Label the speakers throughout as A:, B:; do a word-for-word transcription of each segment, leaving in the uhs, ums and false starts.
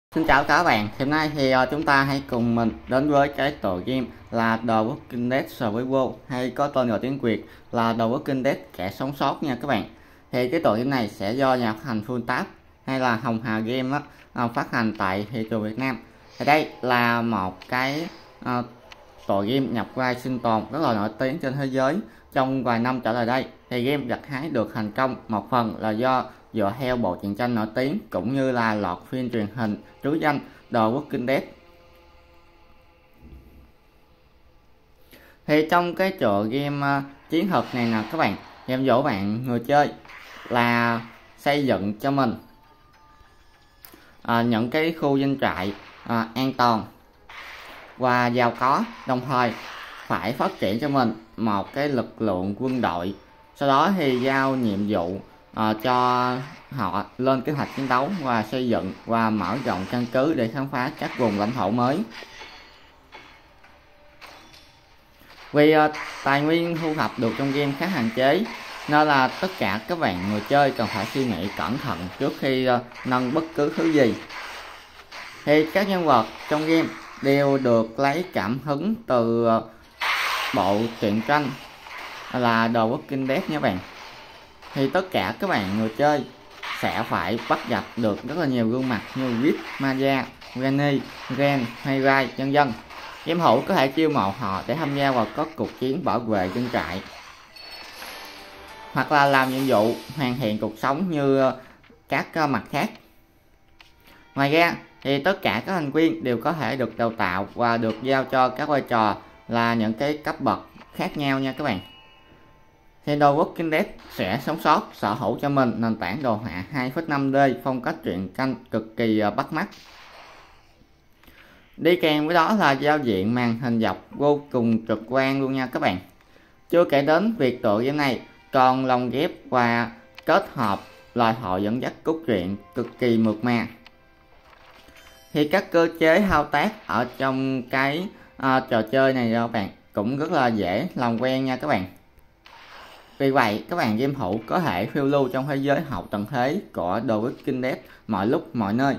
A: Xin chào các bạn, hôm nay thì uh, chúng ta hãy cùng mình đến với cái tựa game là The Walking Dead Survival, hay có tên gọi tiếng Việt là The Walking Dead kẻ sống sót nha các bạn. Thì cái tựa game này sẽ do nhà phát hành Fulltap hay là Hồng Hà Game á, uh, phát hành tại thị trường Việt Nam. Thì đây là một cái uh, tựa game nhập vai sinh tồn rất là nổi tiếng trên thế giới trong vài năm trở lại đây. Thì game gặt hái được thành công một phần là do dựa theo bộ truyện tranh nổi tiếng cũng như là loạt phim truyền hình trứ danh The Walking Dead. Thì trong cái tựa game uh, chiến thuật này nè các bạn, nhiệm vụ bạn người chơi là xây dựng cho mình uh, những cái khu doanh trại uh, an toàn và giàu có, đồng thời phải phát triển cho mình một cái lực lượng quân đội, sau đó thì giao nhiệm vụ uh, cho họ lên kế hoạch chiến đấu và xây dựng và mở rộng căn cứ để khám phá các vùng lãnh thổ mới. Vì uh, tài nguyên thu thập được trong game khá hạn chế nên là tất cả các bạn người chơi cần phải suy nghĩ cẩn thận trước khi uh, nâng bất cứ thứ gì. Thì các nhân vật trong game đều được lấy cảm hứng từ uh, bộ truyện tranh là The Walking Dead nha bạn. Thì tất cả các bạn người chơi sẽ phải bắt gặp được rất là nhiều gương mặt như Wit, Maya, Granny, Ren hay Rai vân vân. Game thủ có thể chiêu mộ họ để tham gia vào các cuộc chiến bảo vệ doanh trại, hoặc là làm nhiệm vụ hoàn thiện cuộc sống như các mặt khác. Ngoài ra thì tất cả các thành viên đều có thể được đào tạo và được giao cho các vai trò là những cái cấp bậc khác nhau nha các bạn. Thì The Walking Dead sẽ sống sót sở hữu cho mình nền tảng đồ họa hai phẩy năm D phong cách truyện tranh cực kỳ bắt mắt. Đi kèm với đó là giao diện màn hình dọc vô cùng trực quan luôn nha các bạn. Chưa kể đến việc tựa game này còn lồng ghép và kết hợp lời thoại dẫn dắt cốt truyện cực kỳ mượt mà. Thì các cơ chế thao tác ở trong cái uh, trò chơi này các bạn cũng rất là dễ làm quen nha các bạn. Vì vậy các bạn game thủ có thể phiêu lưu trong thế giới hậu tận thế của The Walking Dead mọi lúc mọi nơi.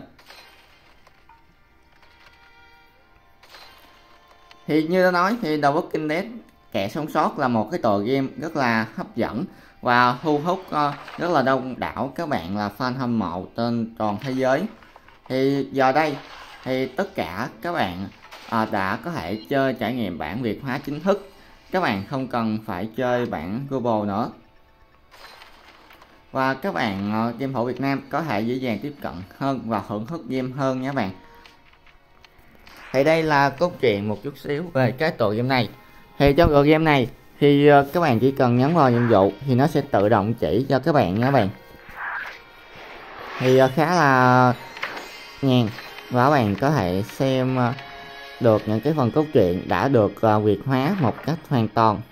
A: Thì như đã nói thì The Walking Dead kẻ sống sót là một cái tựa game rất là hấp dẫn và thu hút uh, rất là đông đảo các bạn là fan hâm mộ trên toàn thế giới. Thì giờ đây thì tất cả các bạn uh, đã có thể chơi trải nghiệm bản Việt hóa chính thức. Các bạn không cần phải chơi bản global nữa. Và các bạn uh, game thủ Việt Nam có thể dễ dàng tiếp cận hơn và thưởng thức game hơn nhé bạn. Thì đây là cốt truyện một chút xíu về cái tựa game này. Thì trong tựa game này thì uh, các bạn chỉ cần nhấn vào nhiệm vụ thì nó sẽ tự động chỉ cho các bạn nha các bạn. Thì uh, khá là nhàn và các bạn có thể xem uh, được những cái phần cốt truyện đã được uh, Việt hóa một cách hoàn toàn.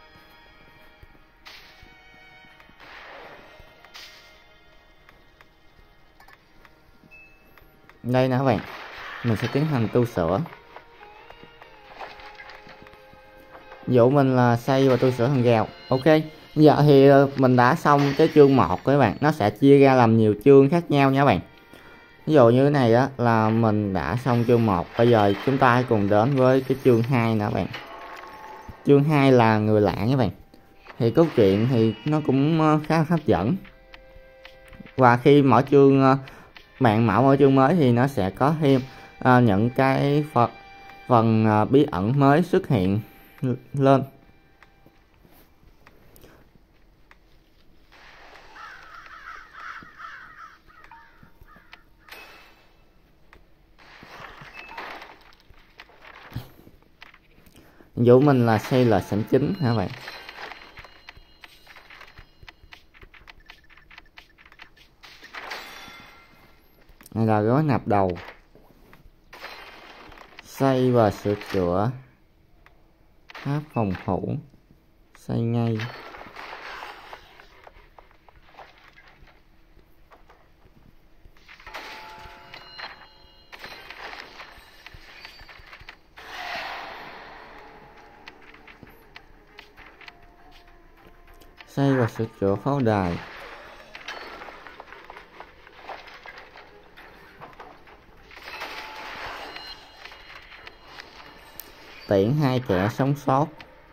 A: Đây nè các bạn, mình sẽ tiến hành tu sửa. Dụ mình là xây và tu sửa hàng rào. Ok, giờ thì mình đã xong cái chương một các bạn, nó sẽ chia ra làm nhiều chương khác nhau nha các bạn. Ví dụ như thế này đó là mình đã xong chương một, bây giờ chúng ta hãy cùng đến với cái chương hai nè các bạn. Chương hai là người lạ các bạn. Thì cốt truyện thì nó cũng khá hấp dẫn. Và khi mỗi chương bạn mở mỗi chương mới thì nó sẽ có thêm uh, những cái phần, phần uh, bí ẩn mới xuất hiện lên. Dụ mình là xây là sảnh chính hả bạn. Này là gói nạp đầu. Xây và sửa chữa tháp phòng thủ. Xây ngay. Xây và sửa chữa pháo đài. tiễn hai kẻ sống sót.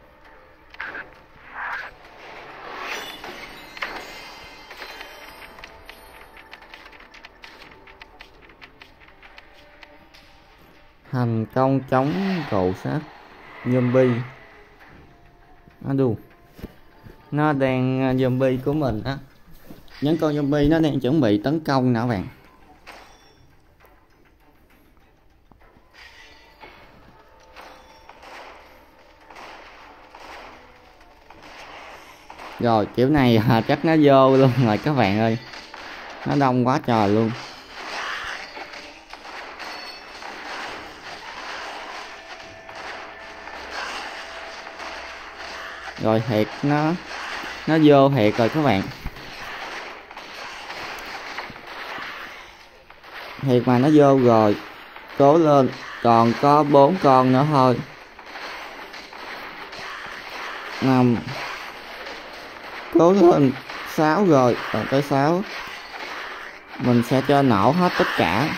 A: Thành công chống rộ sát zombie. Nó đù nó đang zombie của mình á, những con zombie nó đang chuẩn bị tấn công nè các bạn. Rồi kiểu này à, chắc nó vô luôn rồi các bạn ơi, nó đông quá trời luôn. Rồi thiệt nó nó vô thiệt rồi các bạn, thiệt mà nó vô rồi. Cố lên, còn có bốn con nữa thôi. Năm, cố lên, sáu rồi, còn tới sáu. Mình sẽ cho nổ hết tất cả.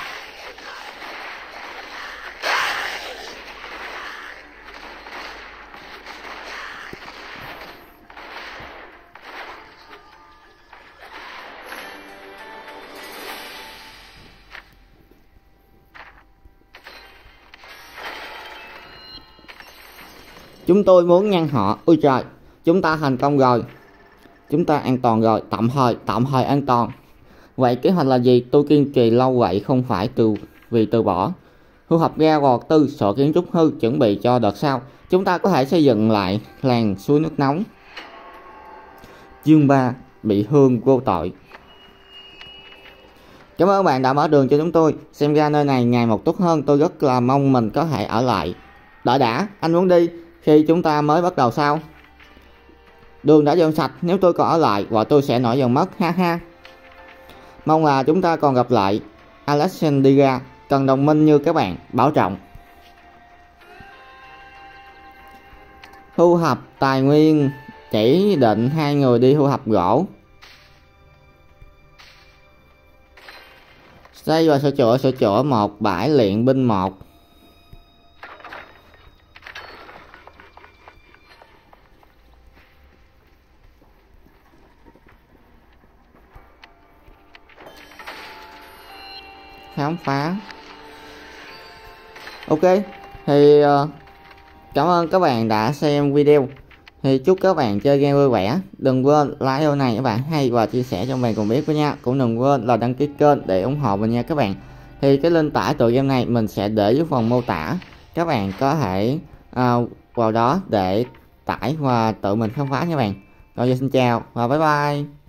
A: Chúng tôi muốn ngăn họ. Ôi trời, chúng ta thành công rồi. Chúng ta an toàn rồi, tạm thời, tạm thời an toàn. Vậy kế hoạch là gì? Tôi kiên trì lâu vậy không phải từ vì từ bỏ. Thu thập ga gọt tư, sổ kiến trúc hư, chuẩn bị cho đợt sau. Chúng ta có thể xây dựng lại làng suối nước nóng. Chương ba, bị thương vô tội. Cảm ơn các bạn đã mở đường cho chúng tôi. Xem ra nơi này ngày một tốt hơn, tôi rất là mong mình có thể ở lại. Đợi đã, anh muốn đi khi chúng ta mới bắt đầu sao? Đường đã dọn sạch, nếu tôi còn ở lại và tôi sẽ nổi giận mất, ha ha. Mong là chúng ta còn gặp lại. Alexandria cần đồng minh như các bạn, bảo trọng. Thu thập tài nguyên, chỉ định hai người đi thu thập gỗ. Xây và sửa chữa sửa chữa một bãi luyện binh một. Khám phá. Ok, thì uh, cảm ơn các bạn đã xem video. Thì chúc các bạn chơi game vui vẻ. Đừng quên like video này các bạn hay và chia sẻ cho bạn cùng biết với nha. Cũng đừng quên là đăng ký kênh để ủng hộ mình nha các bạn. Thì cái link tải tựa game này mình sẽ để dưới phần mô tả. Các bạn có thể uh, vào đó để tải và tự mình khám phá nha bạn. Rồi giờ xin chào và bye bye.